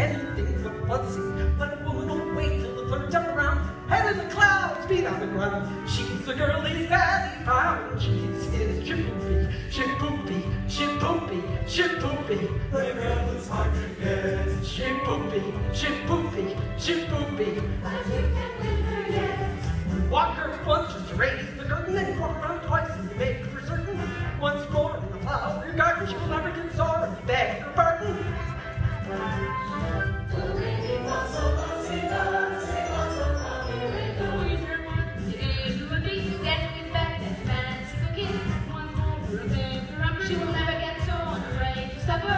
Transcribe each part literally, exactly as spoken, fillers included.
anything but fuzzy. But a woman will wait till the third time around, head in the clouds, feet on the ground. She's the girlie's daddy found. She's his chipoopy, chipoopy, chipoopy, chipoopy. The girl is hard to get. Chipoopy, chipoopy, chipoopy. But you can't win her yet. Walk her once just to raise the curtain, then walk around twice and you make for certain. Once more in the flower garden, she will never get sore if you beg her pardon. She will never get so on her way to supper.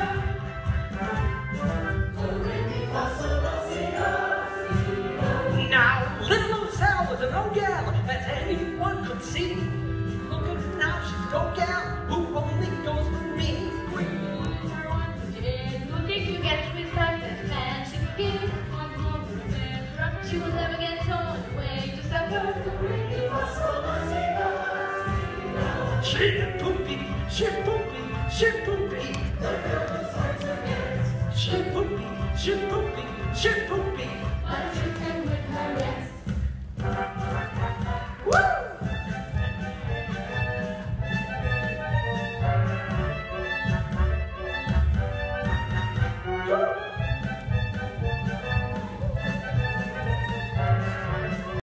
Now, little old Sal was an old gal, as anyone could see. Look at her now, she's a go gal who only goes for me. You get sweet stuff and fancy cooking. She will never get so on her way to supper. She poopy, she poopy, she poopy. She poopy, she poopy, she poopy.